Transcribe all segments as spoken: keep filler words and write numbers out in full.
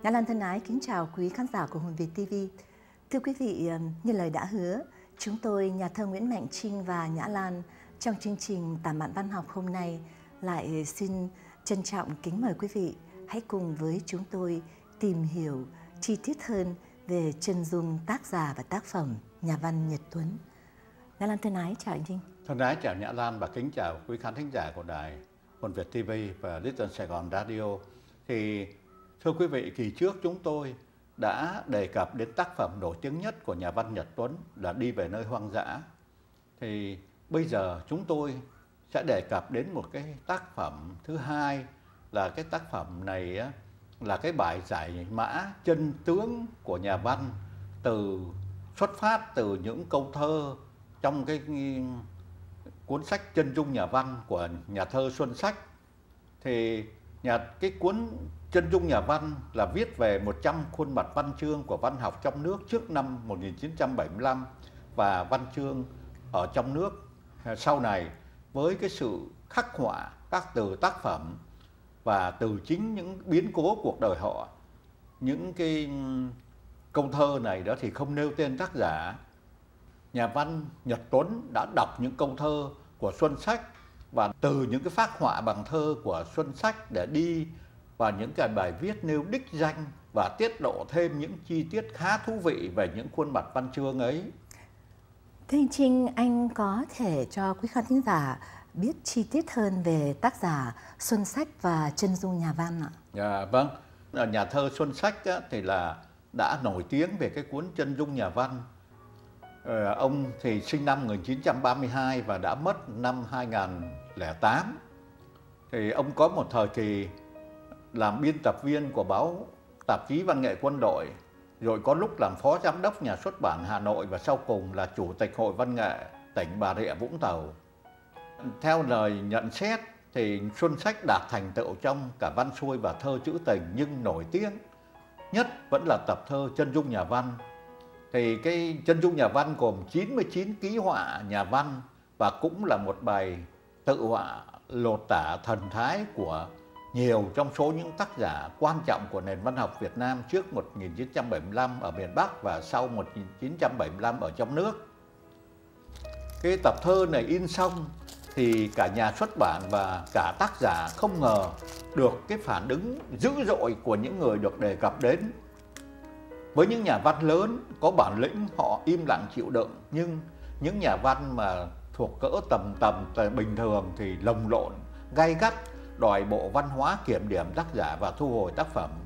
Nhã Lan thân ái kính chào quý khán giả của Hồn Việt ti vi. Thưa quý vị, như lời đã hứa, chúng tôi, nhà thơ Nguyễn Mạnh Trinh và Nhã Lan, trong chương trình Tản mạn văn học hôm nay lại xin trân trọng kính mời quý vị hãy cùng với chúng tôi tìm hiểu chi tiết hơn về chân dung tác giả và tác phẩm nhà văn Nhật Tuấn. Nhã Lan thân ái chào anh Trinh. Thân ái chào Nhã Lan và kính chào quý khán thính giả của đài Hồn Việt ti vi và Little Sài Gòn Radio. Thì thưa quý vị, kỳ trước chúng tôi đã đề cập đến tác phẩm nổi tiếng nhất của nhà văn Nhật Tuấn là Đi về nơi hoang dã. Thì bây giờ chúng tôi sẽ đề cập đến một cái tác phẩm thứ hai, là cái tác phẩm này á, là cái bài giải mã chân tướng của nhà văn, từ xuất phát từ những câu thơ trong cái cuốn sách Chân dung nhà văn của nhà thơ Xuân Sách. Thì nhà cái cuốn Chân dung nhà văn là viết về một trăm khuôn mặt văn chương của văn học trong nước trước năm một nghìn chín trăm bảy mươi lăm và văn chương ở trong nước sau này, với cái sự khắc họa các từ tác phẩm và từ chính những biến cố cuộc đời họ. Những cái câu thơ này đó thì không nêu tên tác giả. Nhà văn Nhật Tuấn đã đọc những câu thơ của Xuân Sách và từ những cái phác họa bằng thơ của Xuân Sách để đi vào những cái bài viết nêu đích danh và tiết lộ thêm những chi tiết khá thú vị về những khuôn mặt văn chương ấy. Thưa anh Trinh, anh có thể cho quý khán thính giả biết chi tiết hơn về tác giả Xuân Sách và chân dung nhà văn ạ? À, vâng, nhà thơ Xuân Sách á, thì là đã nổi tiếng về cái cuốn Chân dung nhà văn. À, ông thì sinh năm một nghìn chín trăm ba mươi hai và đã mất năm hai nghìn không trăm lẻ tám. Thì ông có một thời kỳ làm biên tập viên của báo tạp chí Văn nghệ Quân đội, rồi có lúc làm phó giám đốc nhà xuất bản Hà Nội và sau cùng là chủ tịch Hội Văn nghệ tỉnh Bà Rịa Vũng Tàu. Theo lời nhận xét thì Xuân Sách đạt thành tựu trong cả văn xuôi và thơ trữ tình, nhưng nổi tiếng nhất vẫn là tập thơ Chân dung nhà văn. Thì cái Chân dung nhà văn gồm chín mươi chín ký họa nhà văn và cũng là một bài tự họa lột tả thần thái của nhiều trong số những tác giả quan trọng của nền văn học Việt Nam trước một nghìn chín trăm bảy mươi lăm ở miền Bắc và sau một nghìn chín trăm bảy mươi lăm ở trong nước. Cái tập thơ này in xong thì cả nhà xuất bản và cả tác giả không ngờ được cái phản ứng dữ dội của những người được đề cập đến. Với những nhà văn lớn có bản lĩnh, họ im lặng chịu đựng, nhưng những nhà văn mà thuộc cỡ tầm tầm bình thường thì lồng lộn, gay gắt, đòi Bộ Văn hóa kiểm điểm tác giả và thu hồi tác phẩm.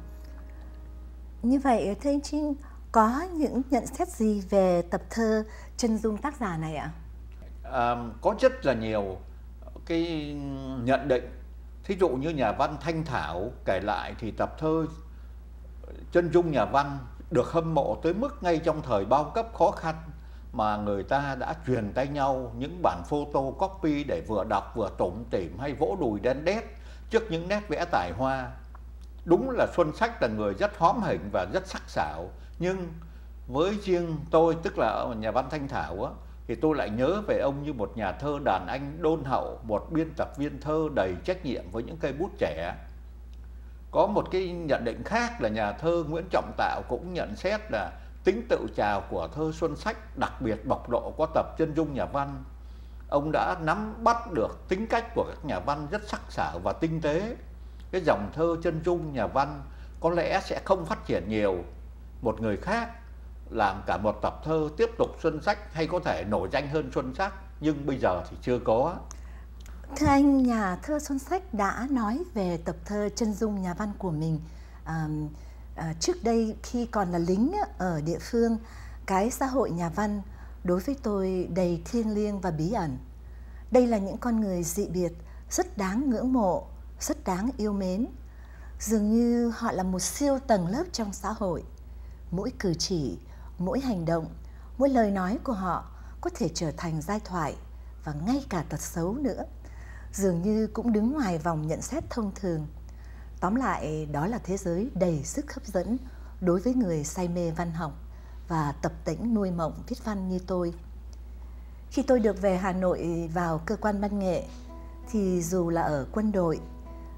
Như vậy, thưa anh Trinh, có những nhận xét gì về tập thơ Chân dung tác giả này ạ? À, có rất là nhiều cái nhận định. Thí dụ như nhà văn Thanh Thảo kể lại thì tập thơ Chân dung nhà văn được hâm mộ tới mức ngay trong thời bao cấp khó khăn mà người ta đã truyền tay nhau những bản photo copy để vừa đọc vừa tủm tỉm hay vỗ đùi đen đét trước những nét vẽ tài hoa. Đúng là Xuân Sách là người rất hóm hỉnh và rất sắc sảo, nhưng với riêng tôi, tức là nhà văn Thanh Thảo á, thì tôi lại nhớ về ông như một nhà thơ đàn anh đôn hậu, một biên tập viên thơ đầy trách nhiệm với những cây bút trẻ. Có một cái nhận định khác là nhà thơ Nguyễn Trọng Tạo cũng nhận xét là tính tự trào của thơ Xuân Sách đặc biệt bộc lộ qua tập Chân dung nhà văn. Ông đã nắm bắt được tính cách của các nhà văn rất sắc sảo và tinh tế. Cái dòng thơ Chân dung nhà văn có lẽ sẽ không phát triển nhiều. Một người khác làm cả một tập thơ tiếp tục Xuân Sách hay có thể nổi danh hơn Xuân Sách, nhưng bây giờ thì chưa có. Thưa anh, nhà thơ Xuân Sách đã nói về tập thơ Chân dung nhà văn của mình. À, à, trước đây khi còn là lính ở địa phương, cái xã hội nhà văn đối với tôi đầy thiêng liêng và bí ẩn. Đây là những con người dị biệt, rất đáng ngưỡng mộ, rất đáng yêu mến. Dường như họ là một siêu tầng lớp trong xã hội. Mỗi cử chỉ, mỗi hành động, mỗi lời nói của họ có thể trở thành giai thoại và ngay cả tật xấu nữa. Dường như cũng đứng ngoài vòng nhận xét thông thường. Tóm lại, đó là thế giới đầy sức hấp dẫn đối với người say mê văn học và tập tễnh nuôi mộng viết văn như tôi. Khi tôi được về Hà Nội vào cơ quan văn nghệ, thì dù là ở quân đội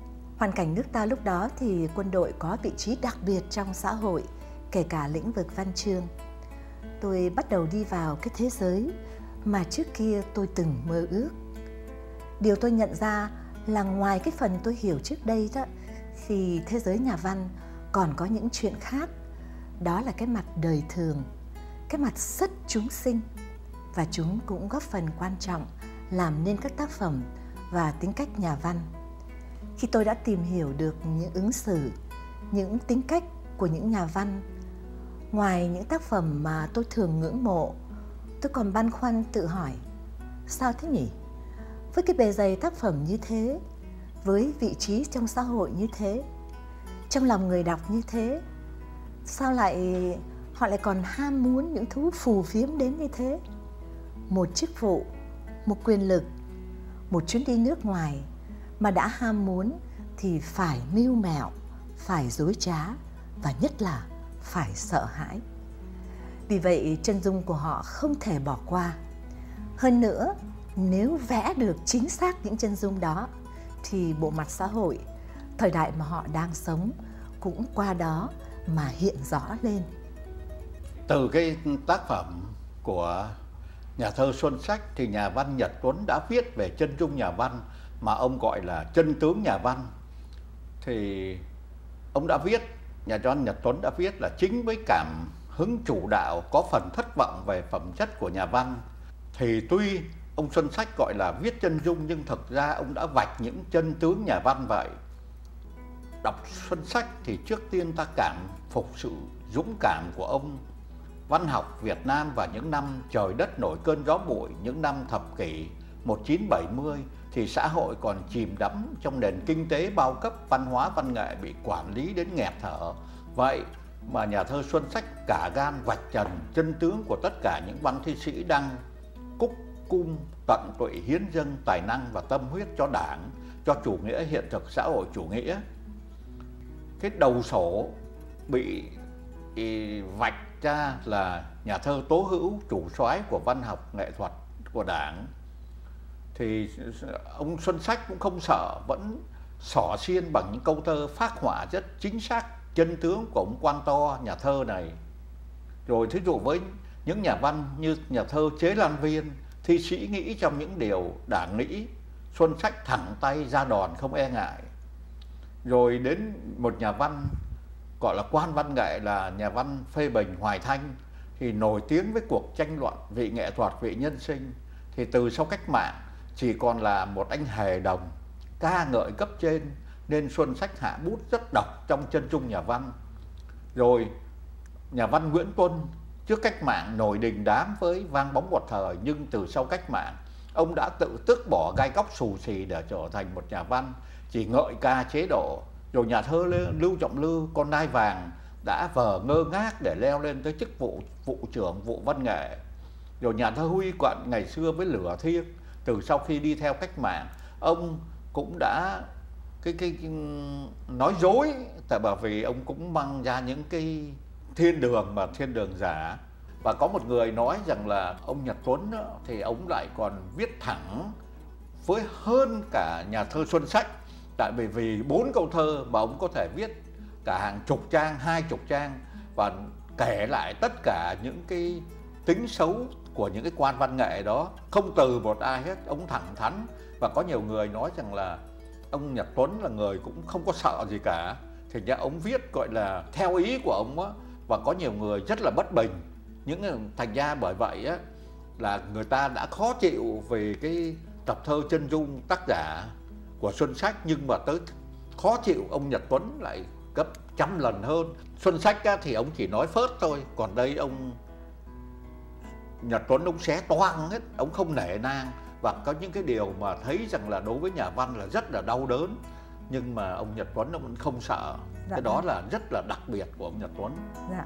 Hoàn cảnh nước ta lúc đó thì quân đội có vị trí đặc biệt trong xã hội, kể cả lĩnh vực văn chương. Tôi bắt đầu đi vào cái thế giới mà trước kia tôi từng mơ ước. Điều tôi nhận ra là ngoài cái phần tôi hiểu trước đây đó, thì thế giới nhà văn còn có những chuyện khác. Đó là cái mặt đời thường, cái mặt rất chúng sinh. Và chúng cũng góp phần quan trọng làm nên các tác phẩm và tính cách nhà văn. Khi tôi đã tìm hiểu được những ứng xử, những tính cách của những nhà văn, ngoài những tác phẩm mà tôi thường ngưỡng mộ, tôi còn băn khoăn tự hỏi, sao thế nhỉ? Với cái bề dày tác phẩm như thế, với vị trí trong xã hội như thế, trong lòng người đọc như thế, sao lại họ lại còn ham muốn những thú phù phiếm đến như thế? Một chức vụ, một quyền lực, một chuyến đi nước ngoài mà đã ham muốn thì phải mưu mẹo, phải dối trá và nhất là phải sợ hãi. Vì vậy chân dung của họ không thể bỏ qua. Hơn nữa, nếu vẽ được chính xác những chân dung đó thì bộ mặt xã hội, thời đại mà họ đang sống cũng qua đó mà hiện rõ lên. Từ cái tác phẩm của nhà thơ Xuân Sách thì nhà văn Nhật Tuấn đã viết về chân dung nhà văn mà ông gọi là chân tướng nhà văn. Thì ông đã viết, nhà văn Nhật Tuấn đã viết là chính với cảm hứng chủ đạo có phần thất vọng về phẩm chất của nhà văn. Thì tuy ông Xuân Sách gọi là viết chân dung nhưng thực ra ông đã vạch những chân tướng nhà văn vậy. Đọc Xuân Sách thì trước tiên ta cảm phục sự dũng cảm của ông văn học Việt Nam vào những năm trời đất nổi cơn gió bụi, những năm thập kỷ một nghìn chín trăm bảy mươi thì xã hội còn chìm đắm trong nền kinh tế bao cấp, văn hóa văn nghệ bị quản lý đến nghẹt thở. Vậy mà nhà thơ Xuân Sách cả gan vạch trần chân tướng của tất cả những văn thi sĩ đang cúc cung tận tụy hiến dâng tài năng và tâm huyết cho Đảng, cho chủ nghĩa hiện thực xã hội chủ nghĩa. Cái đầu sổ bị vạch ra là nhà thơ Tố Hữu, chủ soái của văn học nghệ thuật của Đảng. Thì ông Xuân Sách cũng không sợ, vẫn xỏ xiên bằng những câu thơ phác họa rất chính xác chân tướng của ông quan to nhà thơ này. Rồi thí dụ với những nhà văn như nhà thơ Chế Lan Viên, thi sĩ nghĩ trong những điều Đảng nghĩ, Xuân Sách thẳng tay ra đòn không e ngại. Rồi đến một nhà văn gọi là quan văn nghệ là nhà văn phê bình Hoài Thanh, thì nổi tiếng với cuộc tranh luận vị nghệ thuật, vị nhân sinh. Thì từ sau cách mạng chỉ còn là một anh hề đồng ca ngợi cấp trên, nên Xuân Sách hạ bút rất độc trong chân dung nhà văn. Rồi nhà văn Nguyễn Tuân trước cách mạng nổi đình đám với vang bóng một thời, nhưng từ sau cách mạng ông đã tự tước bỏ gai góc xù xì để trở thành một nhà văn chỉ ngợi ca chế độ. Rồi nhà thơ Lưu Trọng Lư, con nai vàng, đã vờ ngơ ngác để leo lên tới chức vụ vụ trưởng vụ văn nghệ. Rồi nhà thơ Huy Quận ngày xưa với Lửa Thiêng, từ sau khi đi theo cách mạng, ông cũng đã cái cái, cái nói dối, tại bởi vì ông cũng mang ra những cái thiên đường mà thiên đường giả. Và có một người nói rằng là ông Nhật Tuấn đó, thì ông lại còn viết thẳng với hơn cả nhà thơ Xuân Sách. Tại vì vì bốn câu thơ mà ông có thể viết cả hàng chục trang, hai chục trang và kể lại tất cả những cái tính xấu của những cái quan văn nghệ đó, không từ một ai hết. Ông thẳng thắn, và có nhiều người nói rằng là ông Nhật Tuấn là người cũng không có sợ gì cả. Thì nhà ông viết gọi là theo ý của ông á, và có nhiều người rất là bất bình. Những thành ra bởi vậy á là người ta đã khó chịu về cái tập thơ chân dung tác giả của Xuân Sách, nhưng mà tới khó chịu ông Nhật Tuấn lại gấp trăm lần hơn. Xuân Sách á, thì ông chỉ nói phớt thôi, còn đây ông Nhật Tuấn ông xé toang hết, ông không nể nang. Và có những cái điều mà thấy rằng là đối với nhà văn là rất là đau đớn, nhưng mà ông Nhật Tuấn ông vẫn không sợ. Dạ. Cái đó là rất là đặc biệt của ông Nhật Tuấn. Dạ.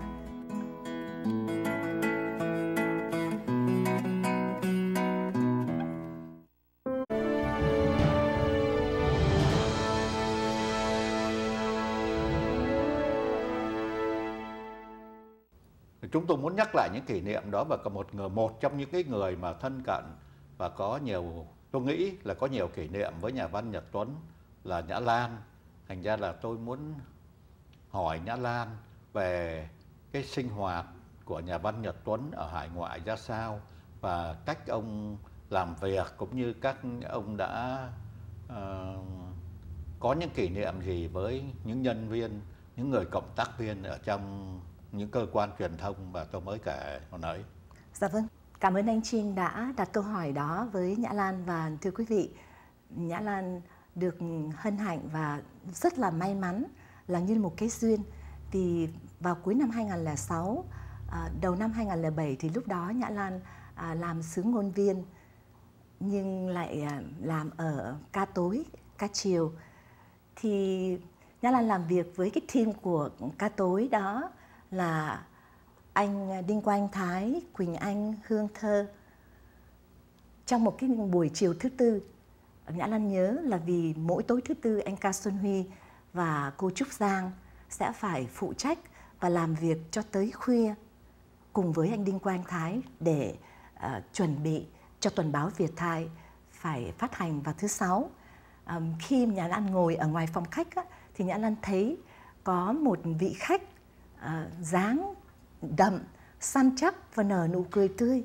Chúng tôi muốn nhắc lại những kỷ niệm đó, và có một người một trong những cái người mà thân cận và có nhiều, tôi nghĩ là có nhiều kỷ niệm với nhà văn Nhật Tuấn là Nhã Lan. Thành ra là tôi muốn hỏi Nhã Lan về cái sinh hoạt của nhà văn Nhật Tuấn ở hải ngoại ra sao, và cách ông làm việc, cũng như các ông đã uh, có những kỷ niệm gì với những nhân viên, những người cộng tác viên ở trong những cơ quan truyền thông mà tôi mới kể hồi nãy. Dạ vâng, cảm ơn anh Trinh đã đặt câu hỏi đó với Nhã Lan. Và thưa quý vị, Nhã Lan được hân hạnh và rất là may mắn là như một cái duyên. Vì vào cuối năm hai nghìn không trăm lẻ sáu, à, đầu năm hai nghìn không trăm lẻ bảy thì lúc đó Nhã Lan à, làm xứ ngôn viên, nhưng lại à, làm ở ca tối, ca chiều. Thì Nhã Lan làm việc với cái team của ca tối đó là anh Đinh Quang Thái, Quỳnh Anh, Hương Thơ. Trong một cái buổi chiều thứ tư, Nhã Lan nhớ là vì mỗi tối thứ tư anh Ca Xuân Huy và cô Trúc Giang sẽ phải phụ trách và làm việc cho tới khuya cùng với anh Đinh Quang Thái để uh, chuẩn bị cho tuần báo Việt Thai phải phát hành vào thứ sáu. Um, khi Nhã Lan ngồi ở ngoài phòng khách á, thì Nhã Lan thấy có một vị khách uh, dáng đậm, săn chắc và nở nụ cười tươi.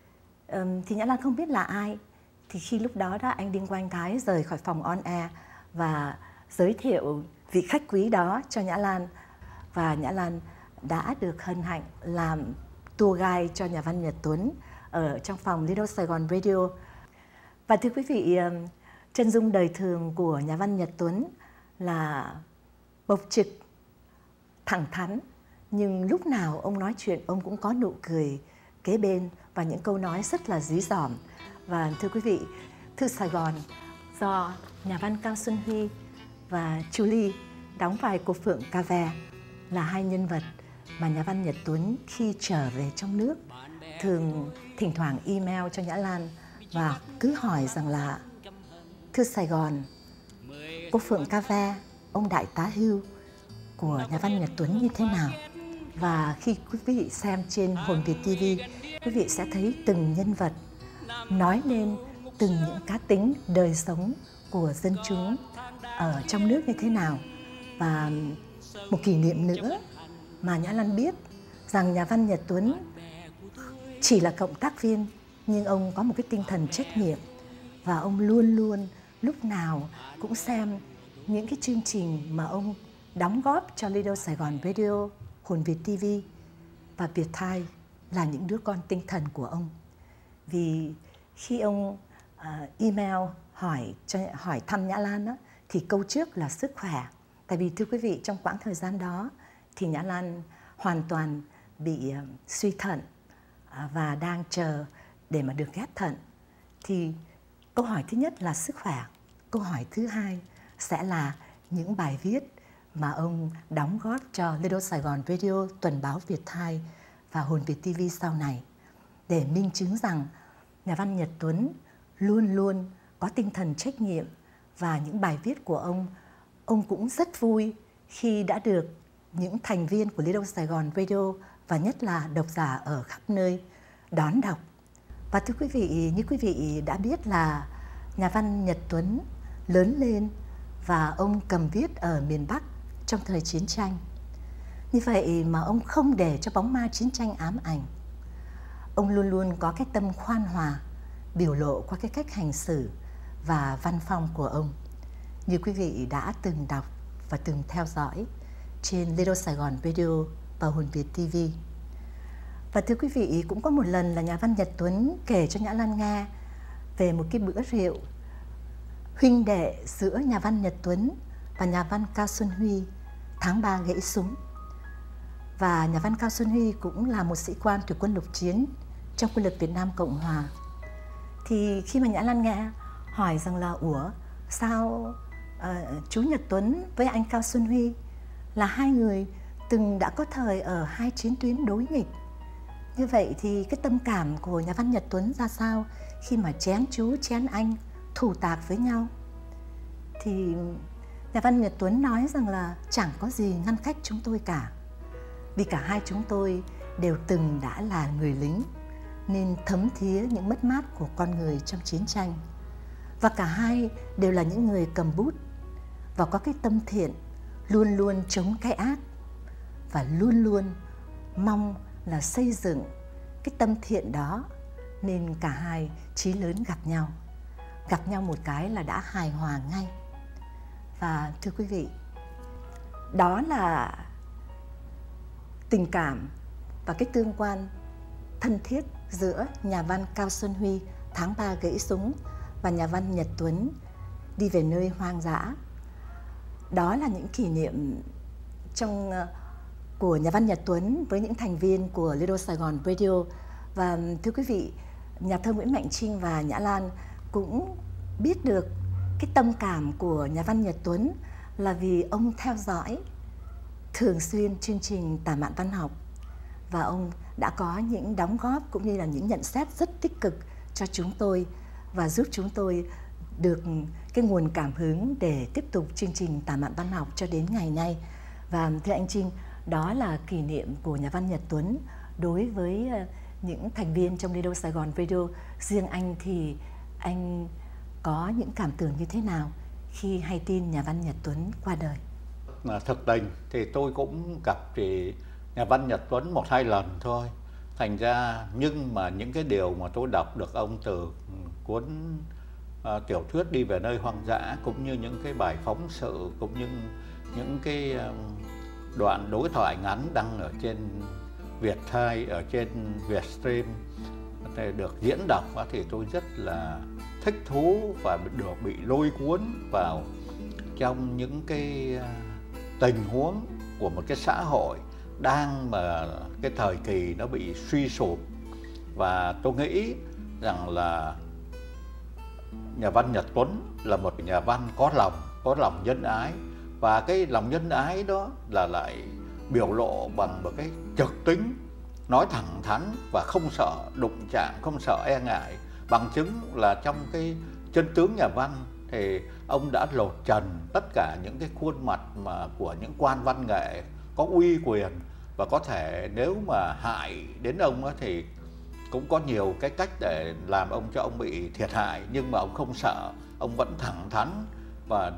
Um, thì Nhã Lan không biết là ai. Thì khi lúc đó đó anh Đinh Quang Thái rời khỏi phòng on air và giới thiệu vị khách quý đó cho Nhã Lan, và Nhã Lan đã được hân hạnh làm tour guide cho nhà văn Nhật Tuấn ở trong phòng Little Sài Gòn Radio. Và thưa quý vị, chân dung đời thường của nhà văn Nhật Tuấn là bộc trực, thẳng thắn, nhưng lúc nào ông nói chuyện ông cũng có nụ cười kế bên và những câu nói rất là dí dỏm. Và thưa quý vị, Thư Sài Gòn do nhà văn Cao Xuân Huy và Julie đóng vai cô Phượng Ca Ve là hai nhân vật mà nhà văn Nhật Tuấn khi trở về trong nước thường thỉnh thoảng email cho Nhã Lan và cứ hỏi rằng là: Thư Sài Gòn, cô Phượng Ca Ve, ông đại tá Hưu của nhà văn Nhật Tuấn như thế nào? Và khi quý vị xem trên Hồn Việt ti vi, quý vị sẽ thấy từng nhân vật nói lên từng những cá tính đời sống của dân chúng ở trong nước như thế nào. Và một kỷ niệm nữa mà Nhã Lan biết rằng nhà văn Nhật Tuấn chỉ là cộng tác viên, nhưng ông có một cái tinh thần trách nhiệm, và ông luôn luôn lúc nào cũng xem những cái chương trình mà ông đóng góp cho Little Sài Gòn Radio, Hồn Việt ti vi và Việt Thai là những đứa con tinh thần của ông. Vì khi ông uh, email hỏi cho, hỏi thăm Nhã Lan đó, thì câu trước là sức khỏe. Tại vì thưa quý vị, trong quãng thời gian đó thì Nhã Lan hoàn toàn bị uh, suy thận uh, và đang chờ để mà được ghép thận. Thì câu hỏi thứ nhất là sức khỏe. Câu hỏi thứ hai sẽ là những bài viết mà ông đóng góp cho Little Sài Gòn Radio, tuần báo Việt Thai và Hồn Việt ti vi sau này, để minh chứng rằng nhà văn Nhật Tuấn luôn luôn có tinh thần trách nhiệm. Và những bài viết của ông, ông cũng rất vui khi đã được những thành viên của Little Sài Gòn Radio và nhất là độc giả ở khắp nơi đón đọc. Và thưa quý vị, như quý vị đã biết là nhà văn Nhật Tuấn lớn lên và ông cầm viết ở miền Bắc trong thời chiến tranh. Như vậy mà ông không để cho bóng ma chiến tranh ám ảnh. Ông luôn luôn có cái tâm khoan hòa, biểu lộ qua cái cách hành xử và văn phong của ông, như quý vị đã từng đọc và từng theo dõi trên Little Sài Gòn Radio và Hồn Việt ti vi. Và thưa quý vị, cũng có một lần là nhà văn Nhật Tuấn kể cho Nhã Lan nghe về một cái bữa rượu huynh đệ giữa nhà văn Nhật Tuấn và nhà văn Cao Xuân Huy, tháng ba gãy súng. Và nhà văn Cao Xuân Huy cũng là một sĩ quan thuộc quân lục chiến trong quân lực Việt Nam Cộng Hòa. Thì khi mà Nhã Lan nghe hỏi rằng là ủa sao uh, chú Nhật Tuấn với anh Cao Xuân Huy là hai người từng đã có thời ở hai chiến tuyến đối nghịch, như vậy thì cái tâm cảm của nhà văn Nhật Tuấn ra sao khi mà chén chú chén anh thủ tạc với nhau? Thì nhà văn Nhật Tuấn nói rằng là chẳng có gì ngăn cách chúng tôi cả, vì cả hai chúng tôi đều từng đã là người lính nên thấm thía những mất mát của con người trong chiến tranh. Và cả hai đều là những người cầm bút và có cái tâm thiện, luôn luôn chống cái ác và luôn luôn mong là xây dựng cái tâm thiện đó, nên cả hai chí lớn gặp nhau. Gặp nhau một cái là đã hài hòa ngay. Và thưa quý vị, đó là tình cảm và cái tương quan thân thiết giữa nhà văn Cao Xuân Huy tháng ba gãy súng và nhà văn Nhật Tuấn đi về nơi hoang dã. Đó là những kỷ niệm trong của nhà văn Nhật Tuấn với những thành viên của Little Saigon Radio. Và thưa quý vị, nhà thơ Nguyễn Mạnh Trinh và Nhã Lan cũng biết được cái tâm cảm của nhà văn Nhật Tuấn là vì ông theo dõi thường xuyên chương trình Tản mạn văn học, và ông đã có những đóng góp cũng như là những nhận xét rất tích cực cho chúng tôi và giúp chúng tôi được cái nguồn cảm hứng để tiếp tục chương trình Tản mạn văn học cho đến ngày nay. Và thưa anh Trinh, đó là kỷ niệm của nhà văn Nhật Tuấn đối với những thành viên trong Little Saigon Radio. Riêng anh thì anh có những cảm tưởng như thế nào khi hay tin nhà văn Nhật Tuấn qua đời? Thực tình thì tôi cũng gặp thì nhà văn Nhật Tuấn một hai lần thôi. Thành ra nhưng mà những cái điều mà tôi đọc được ông từ cuốn uh, tiểu thuyết Đi về nơi hoang dã, cũng như những cái bài phóng sự, cũng như những cái um, đoạn đối thoại ngắn đăng ở trên Vietthai, ở trên Vietstream được diễn đọc, thì tôi rất là thích thú và được bị lôi cuốn vào trong những cái tình huống của một cái xã hội đang mà cái thời kỳ nó bị suy sụp. Và tôi nghĩ rằng là nhà văn Nhật Tuấn là một nhà văn có lòng, có lòng nhân ái, và cái lòng nhân ái đó là lại biểu lộ bằng một cái trực tính, nói thẳng thắn và không sợ đụng chạm, không sợ e ngại. Bằng chứng là trong cái Chân tướng nhà văn thì ông đã lột trần tất cả những cái khuôn mặt mà của những quan văn nghệ có uy quyền, và có thể nếu mà hại đến ông đó thì cũng có nhiều cái cách để làm ông cho ông bị thiệt hại, nhưng mà ông không sợ, ông vẫn thẳng thắn, và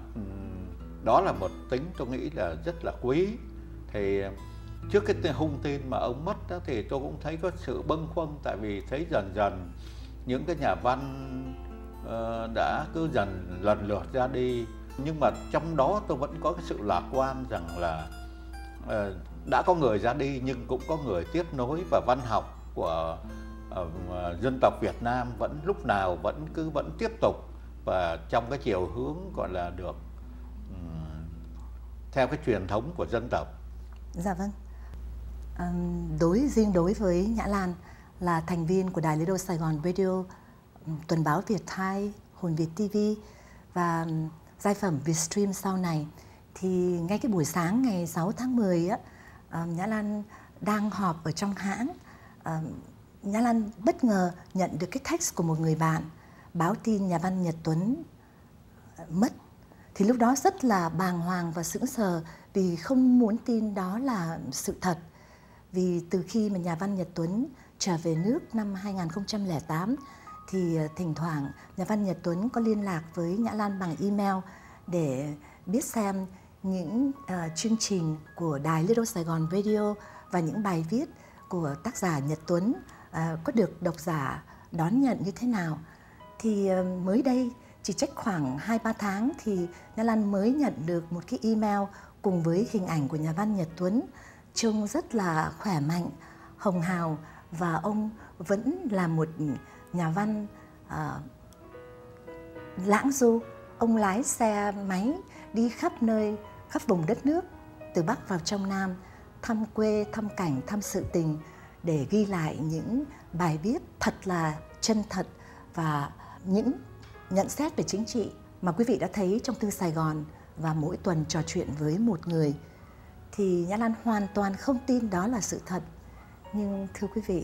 đó là một tính tôi nghĩ là rất là quý. Thì trước cái hung tin mà ông mất đó, thì tôi cũng thấy có sự bâng khuâng, tại vì thấy dần dần những cái nhà văn uh, đã cứ dần lần lượt ra đi, nhưng mà trong đó tôi vẫn có cái sự lạc quan rằng là uh, đã có người ra đi nhưng cũng có người tiếp nối, và văn học của uh, dân tộc Việt Nam vẫn lúc nào vẫn cứ vẫn tiếp tục và trong cái chiều hướng gọi là được um, theo cái truyền thống của dân tộc. Dạ vâng. À, đối riêng đối với Nhã Lan là thành viên của đài Little Saigon Radio, tuần báo Vietthai, Hồn Việt ti vi và giai phẩm Vietstream sau này, thì ngay cái buổi sáng ngày sáu tháng mười á, Nhã Lan đang họp ở trong hãng, Nhã Lan bất ngờ nhận được cái text của một người bạn báo tin nhà văn Nhật Tuấn mất. Thì lúc đó rất là bàng hoàng và sững sờ vì không muốn tin đó là sự thật. Vì từ khi mà nhà văn Nhật Tuấn trở về nước năm hai nghìn không trăm lẻ tám thì thỉnh thoảng nhà văn Nhật Tuấn có liên lạc với Nhã Lan bằng email để biết xem những uh, chương trình của đài Little Saigon Radio và những bài viết của tác giả Nhật Tuấn uh, có được độc giả đón nhận như thế nào. Thì uh, mới đây, chỉ trách khoảng hai ba tháng thì Nhã Lan mới nhận được một cái email cùng với hình ảnh của nhà văn Nhật Tuấn, trông rất là khỏe mạnh, hồng hào, và ông vẫn là một nhà văn uh, lãng du. Ông lái xe máy đi khắp nơi, khắp vùng đất nước, từ Bắc vào trong Nam, thăm quê, thăm cảnh, thăm sự tình, để ghi lại những bài viết thật là chân thật và những nhận xét về chính trị mà quý vị đã thấy trong Thư Sài Gòn và mỗi tuần trò chuyện với một người. Thì Nhã Lan hoàn toàn không tin đó là sự thật. Nhưng thưa quý vị,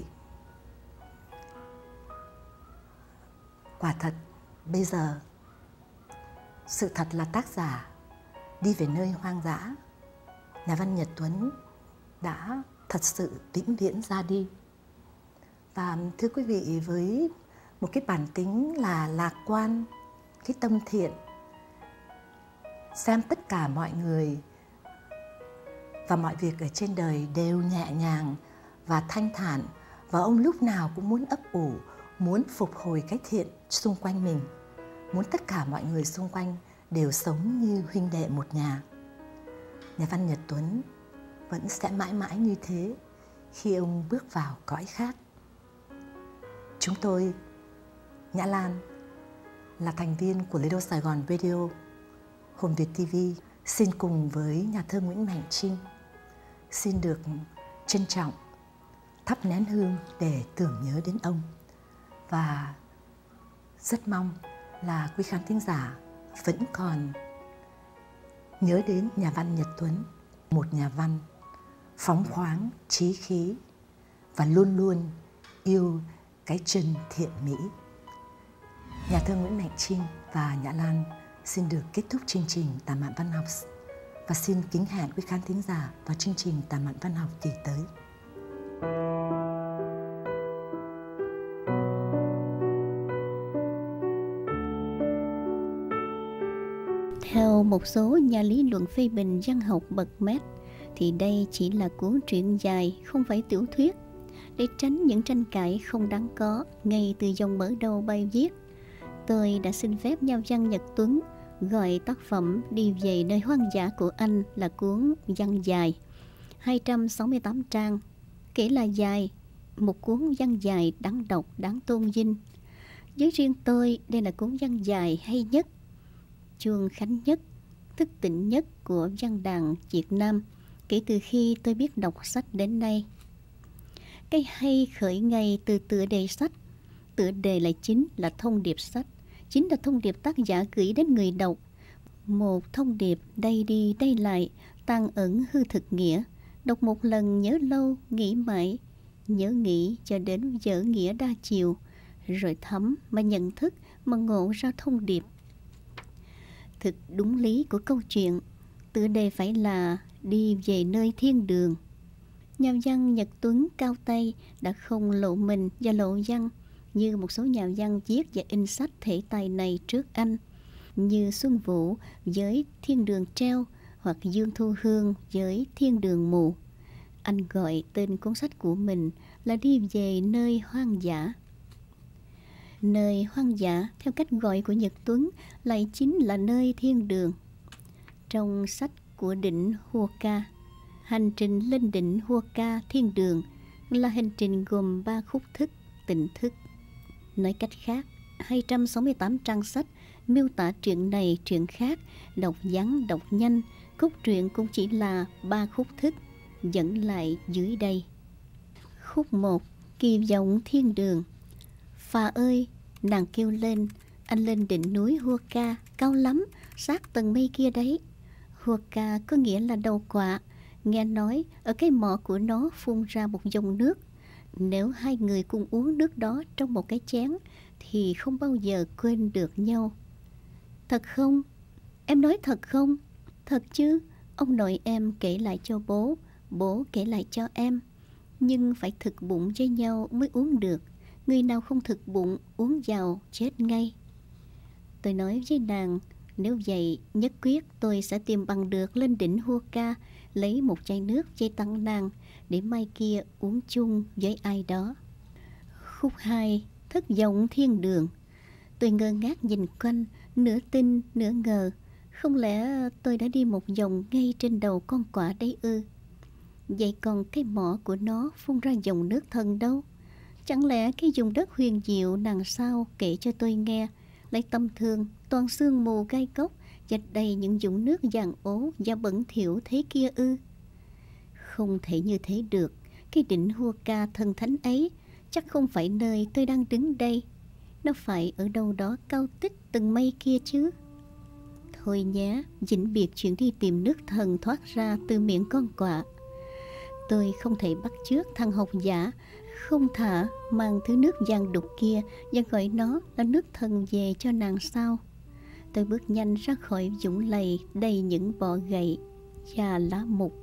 quả thật bây giờ sự thật là tác giả Đi về nơi hoang dã, nhà văn Nhật Tuấn đã thật sự vĩnh viễn ra đi. Và thưa quý vị, với một cái bản tính là lạc quan, cái tâm thiện, xem tất cả mọi người và mọi việc ở trên đời đều nhẹ nhàng và thanh thản, và ông lúc nào cũng muốn ấp ủ, muốn phục hồi cái thiện xung quanh mình, muốn tất cả mọi người xung quanh đều sống như huynh đệ một nhà. Nhà văn Nhật Tuấn vẫn sẽ mãi mãi như thế khi ông bước vào cõi khác. Chúng tôi, Nhã Lan, là thành viên của Lido Sài Gòn Radio, Hồn Việt ti vi, xin cùng với nhà thơ Nguyễn Mạnh Trinh xin được trân trọng thắp nén hương để tưởng nhớ đến ông. Và rất mong là quý khán thính giả vẫn còn nhớ đến nhà văn Nhật Tuấn, một nhà văn phóng khoáng, trí khí và luôn luôn yêu cái chân thiện mỹ. Nhà thơ Nguyễn Mạnh Trinh và Nhã Lan xin được kết thúc chương trình Tản mạn văn học và xin kính hẹn quý khán thính giả vào chương trình Tản mạn văn học kỳ tới. Theo một số nhà lý luận phê bình văn học bậc mét thì đây chỉ là cuốn truyện dài, không phải tiểu thuyết. Để tránh những tranh cãi không đáng có ngay từ dòng mở đầu bài viết, tôi đã xin phép nhà văn Nhật Tuấn gọi tác phẩm Đi về nơi hoang dã của anh là cuốn văn dài, hai trăm sáu mươi tám trang. Kể là dài, một cuốn văn dài đáng đọc, đáng tôn vinh. Với riêng tôi, đây là cuốn văn dài hay nhất, chuông khánh nhất, thức tỉnh nhất của văn đàn Việt Nam kể từ khi tôi biết đọc sách đến nay. Cái hay khởi ngay từ tựa đề sách. Tựa đề lại chính là thông điệp sách, chính là thông điệp tác giả gửi đến người đọc. Một thông điệp đây đi đây lại, tàn ẩn hư thực nghĩa. Đọc một lần nhớ lâu, nghĩ mãi, nhớ nghĩ cho đến dở nghĩa đa chiều, rồi thấm mà nhận thức mà ngộ ra thông điệp. Thực đúng lý của câu chuyện, tựa đề phải là đi về nơi thiên đường. Nhà văn Nhật Tuấn cao tay đã không lộ mình và lộ văn như một số nhà văn viết và in sách thể tài này trước anh, như Xuân Vũ với Thiên đường treo hoặc Dương Thu Hương với Thiên đường mù. Anh gọi tên cuốn sách của mình là Đi về nơi hoang dã. Nơi hoang dã theo cách gọi của Nhật Tuấn lại chính là nơi thiên đường. Trong sách của đỉnh Huaca, hành trình lên đỉnh Huaca thiên đường là hành trình gồm ba khúc thức, tỉnh thức. Nói cách khác, hai trăm sáu mươi tám trang sách miêu tả chuyện này chuyện khác, đọc vắn đọc nhanh, cốt truyện cũng chỉ là ba khúc thức dẫn lại dưới đây. Khúc một, kỳ vọng thiên đường. Phà ơi, nàng kêu lên, anh lên đỉnh núi Huaca, cao lắm, sát tầng mây kia đấy. Huaca có nghĩa là đầu quạ. Nghe nói ở cái mỏ của nó phun ra một dòng nước. Nếu hai người cùng uống nước đó trong một cái chén thì không bao giờ quên được nhau. Thật không? Em nói thật không? Thật chứ, ông nội em kể lại cho bố, bố kể lại cho em. Nhưng phải thực bụng với nhau mới uống được. Người nào không thực bụng uống vào chết ngay. Tôi nói với nàng, nếu vậy nhất quyết tôi sẽ tìm bằng được lên đỉnh Huaca, lấy một chai nước dây tặng nàng để mai kia uống chung với ai đó. Khúc hai, thất vọng thiên đường. Tôi ngơ ngác nhìn quanh, nửa tin nửa ngờ. Không lẽ tôi đã đi một vòng ngay trên đầu con quạ đấy ư? Vậy còn cái mỏ của nó phun ra dòng nước thần đâu? Chẳng lẽ cái vùng đất huyền diệu nàng sao kể cho tôi nghe lại tâm thương, toàn sương mù gai góc và đầy những dũng nước vàng ố và bẩn thỉu thế kia ư? Không thể như thế được. Cái đỉnh Huaca thần thánh ấy chắc không phải nơi tôi đang đứng đây. Nó phải ở đâu đó cao tích từng mây kia chứ. Thôi nhé, vĩnh biệt chuyện đi tìm nước thần thoát ra từ miệng con quạ. Tôi không thể bắt chước thằng học giả không thả mang thứ nước vàng đục kia và gọi nó là nước thần về cho nàng sao. Tôi bước nhanh ra khỏi vũng lầy đầy những bọ gậy và lá mục.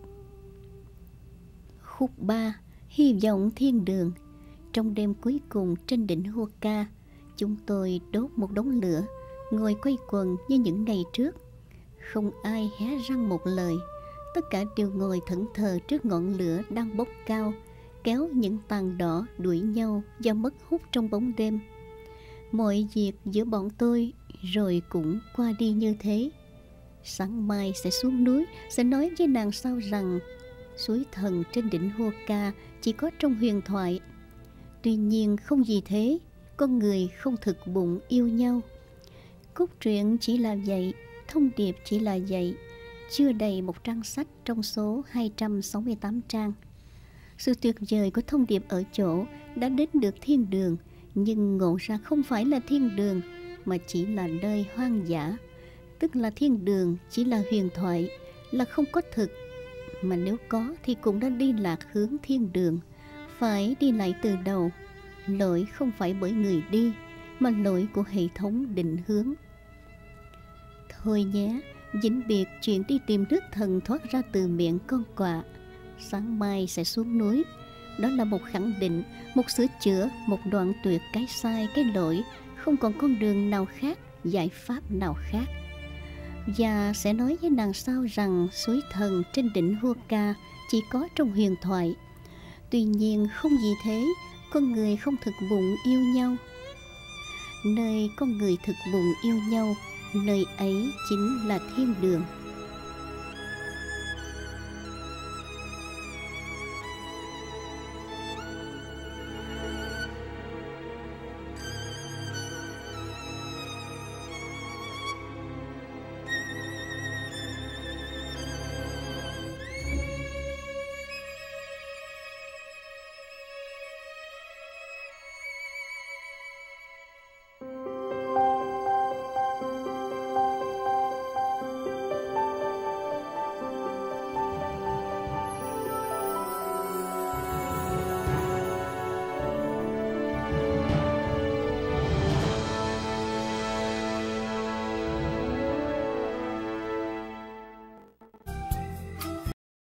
Khúc ba, hy vọng thiên đường. Trong đêm cuối cùng trên đỉnh Huaca, chúng tôi đốt một đống lửa, ngồi quây quần như những ngày trước. Không ai hé răng một lời. Tất cả đều ngồi thẫn thờ trước ngọn lửa đang bốc cao, kéo những tàn đỏ đuổi nhau và mất hút trong bóng đêm. Mọi việc giữa bọn tôi rồi cũng qua đi như thế. Sáng mai sẽ xuống núi, sẽ nói với nàng sao rằng suối thần trên đỉnh Hua Ca chỉ có trong huyền thoại. Tuy nhiên không gì thế, con người không thực bụng yêu nhau. Cốt truyện chỉ là vậy, thông điệp chỉ là vậy, chưa đầy một trang sách trong số hai trăm sáu mươi tám trang. Sự tuyệt vời của thông điệp ở chỗ đã đến được thiên đường, nhưng ngộ ra không phải là thiên đường, mà chỉ là nơi hoang dã. Tức là thiên đường chỉ là huyền thoại, là không có thực, mà nếu có thì cũng đã đi lạc hướng thiên đường, phải đi lại từ đầu. Lỗi không phải bởi người đi, mà lỗi của hệ thống định hướng. Thôi nhé, vĩnh biệt chuyện đi tìm nước thần thoát ra từ miệng con quạ. Sáng mai sẽ xuống núi. Đó là một khẳng định, một sửa chữa, một đoạn tuyệt cái sai, cái lỗi. Không còn con đường nào khác, giải pháp nào khác. Và sẽ nói với nàng sao rằng suối thần trên đỉnh Hua Ca chỉ có trong huyền thoại. Tuy nhiên không gì thế, con người không thực bụng yêu nhau. Nơi con người thực bụng yêu nhau, nơi ấy chính là thiên đường.